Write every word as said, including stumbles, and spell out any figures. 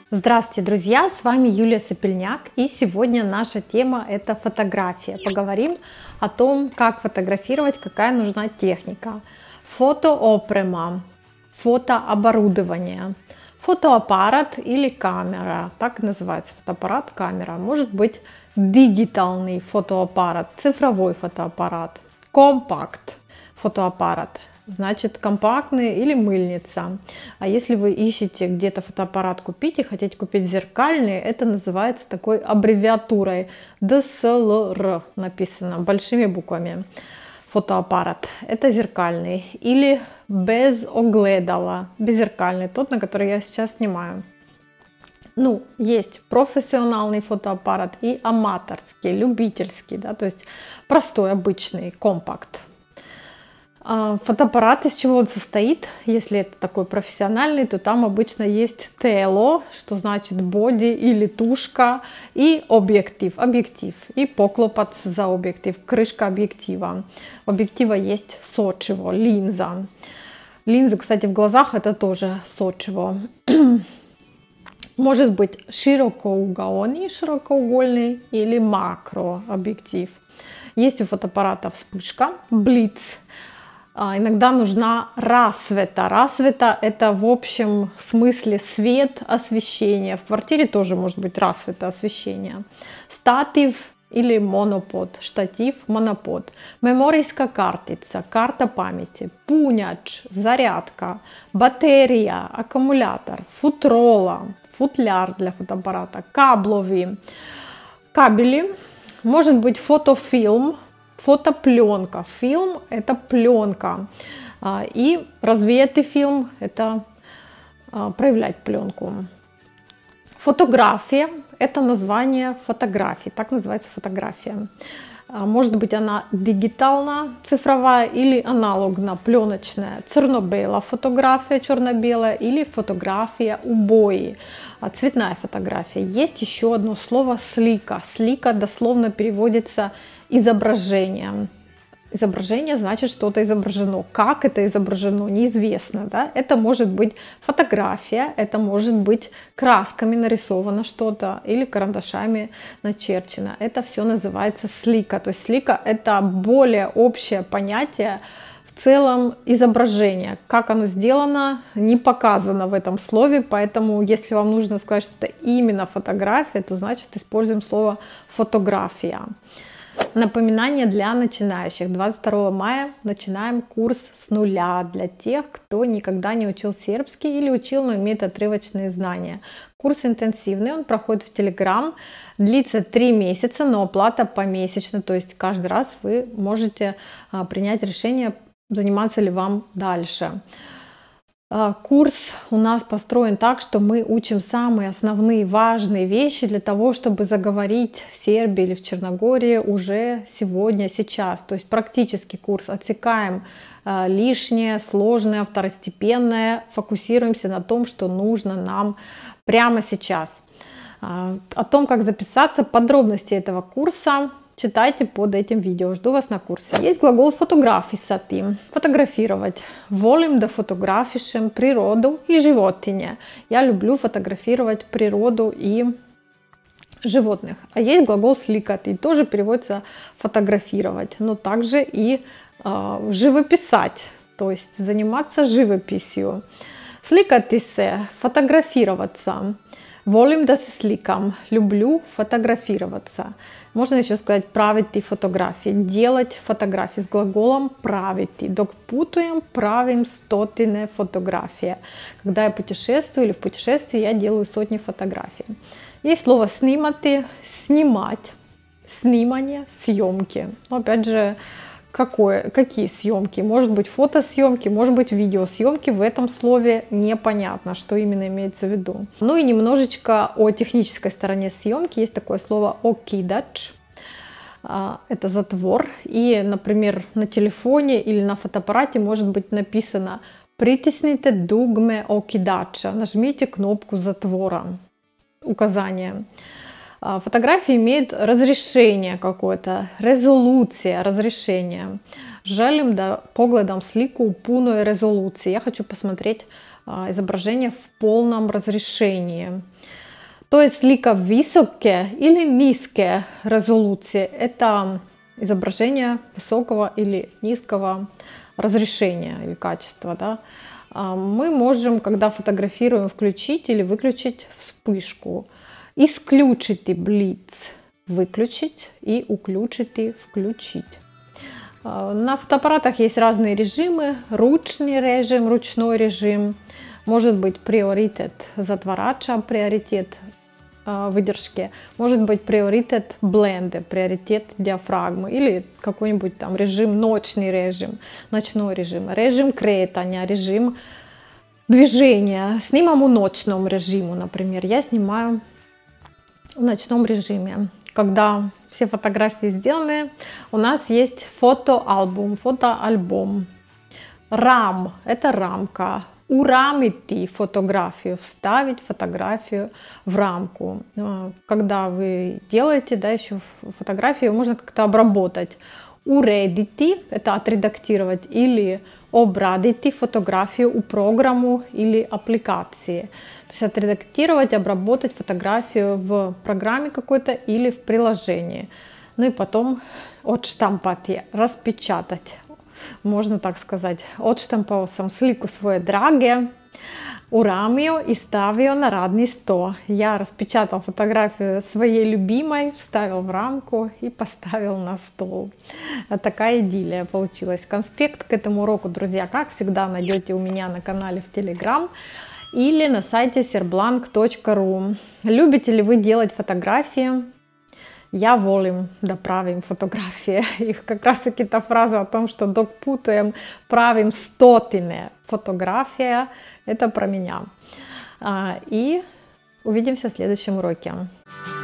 Здравствуйте, друзья! С вами Юлия Сапельняк, и сегодня наша тема – это фотография. Поговорим о том, как фотографировать, какая нужна техника. Фотоопрема, фотооборудование, фотоаппарат или камера, так и называется фотоаппарат, камера. Может быть дигитальный фотоаппарат, цифровой фотоаппарат, компакт фотоаппарат. Значит, компактный или мыльница. А если вы ищете где-то фотоаппарат купить и хотите купить зеркальный, это называется такой аббревиатурой ди эс эл эр написано большими буквами. Фотоаппарат. Это зеркальный. Или без огледала, беззеркальный, тот, на который я сейчас снимаю. Ну, есть профессиональный фотоаппарат и аматорский, любительский, да, то есть простой, обычный, компакт. Фотоаппарат, из чего он состоит? Если это такой профессиональный, то там обычно есть тело, что значит боди или тушка, и объектив, объектив, и поклопац за объектив, крышка объектива. У объектива есть сочиво, линза. Линза, кстати, в глазах это тоже сочиво. Может быть широкоугольный, широкоугольный или макрообъектив. Есть у фотоаппарата вспышка, блиц. Иногда нужна рассвета. Рассвета – это в общем смысле свет, освещение. В квартире тоже может быть рассвета, освещение. Статив или монопод. Штатив, монопод. Меморийская картица, карта памяти. Пуняч, зарядка. Батарея, аккумулятор. Футрола, футляр для фотоаппарата. Каблови, кабели. Может быть фотофильм. Фотопленка. Фильм – это пленка. И развеятый фильм – это проявлять пленку. Фотография – это название фотографии. Так называется фотография. Может быть она дигитальна, цифровая или аналогна, пленочная. Черно-белая фотография, черно-белая, или фотография убои, цветная фотография. Есть еще одно слово слика. Слика дословно переводится изображение. Изображение значит, что-то изображено. Как это изображено, неизвестно. Да? Это может быть фотография, это может быть красками нарисовано что-то или карандашами начерчено. Это все называется слика. То есть слика – это более общее понятие в целом изображения. Как оно сделано, не показано в этом слове, поэтому если вам нужно сказать, что это именно фотография, то значит используем слово фотография. Напоминание для начинающих. двадцать второго мая начинаем курс с нуля для тех, кто никогда не учил сербский или учил, но имеет отрывочные знания. Курс интенсивный, он проходит в Telegram, длится три месяца, но оплата помесячно, то есть каждый раз вы можете принять решение, заниматься ли вам дальше. Курс у нас построен так, что мы учим самые основные важные вещи для того, чтобы заговорить в Сербии или в Черногории уже сегодня, сейчас. То есть практический курс, отсекаем лишнее, сложное, второстепенное, фокусируемся на том, что нужно нам прямо сейчас. О том, как записаться, подробности этого курса читайте под этим видео. Жду вас на курсе. Есть глагол фотографисати, фотографировать. Волим да фотографишем природу и животине. Я люблю фотографировать природу и животных. А есть глагол сликати, тоже переводится фотографировать, но также и э, живописать, то есть заниматься живописью. Сликатисе, фотографироваться. Волим да се сликам, люблю фотографироваться. Можно еще сказать правити фотографии, делать фотографии с глаголом правити. Док путуем, правим стотине фотографии. Когда я путешествую или в путешествии, я делаю сотни фотографий. Есть слово снимати, снимать, снимание, съемки. Но опять же, Какое, какие съемки? Может быть фотосъемки, может быть видеосъемки. В этом слове непонятно, что именно имеется в виду. Ну и немножечко о технической стороне съемки. Есть такое слово окидач. Это затвор. И, например, на телефоне или на фотоаппарате может быть написано «Притисните дугме окидача». Нажмите кнопку затвора. Указание. Фотографии имеют разрешение какое-то, резолюция, разрешение. Želim da pogledam sliku u punoj rezoluciji. Я хочу посмотреть изображение в полном разрешении. То есть либо высокие или низкие резолюции. Это изображение высокого или низкого разрешения или качества. Да? Мы можем, когда фотографируем, включить или выключить вспышку. Исключить блиц, выключить, и уключить, включить. На фотоаппаратах есть разные режимы. Ручный режим, ручной режим. Может быть приоритет затворача, приоритет выдержки, может быть приоритет бленда, приоритет диафрагмы или какой-нибудь там режим, ночный режим, ночной режим, режим кретания, режим движения. Снимам у ночном режиме, например. Я снимаю в ночном режиме. Когда все фотографии сделаны, у нас есть фотоальбом, фотоальбом. Рам – это рамка. Урамить фотографию, вставить фотографию в рамку. Когда вы делаете, да, еще фотографию, можно как-то обработать. Уредити – это отредактировать, или обрадити фотографию у программу или аппликации. То есть отредактировать, обработать фотографию в программе какой-то или в приложении. Ну и потом отштампать, распечатать. Можно так сказать. Odštampao sam sliku svoje drage, урамio и ставio на радный стол. Я распечатал фотографию своей любимой, вставил в рамку и поставил на стол. Такая идиллия получилась. Конспект к этому уроку, друзья, как всегда, найдете у меня на канале в Telegram или на сайте сербланк точка ру. Любите ли вы делать фотографии? Я волим да правим фотографии. И как раз таки та фраза о том, что док путаем, правим стотины фотография, это про меня. И увидимся в следующем уроке.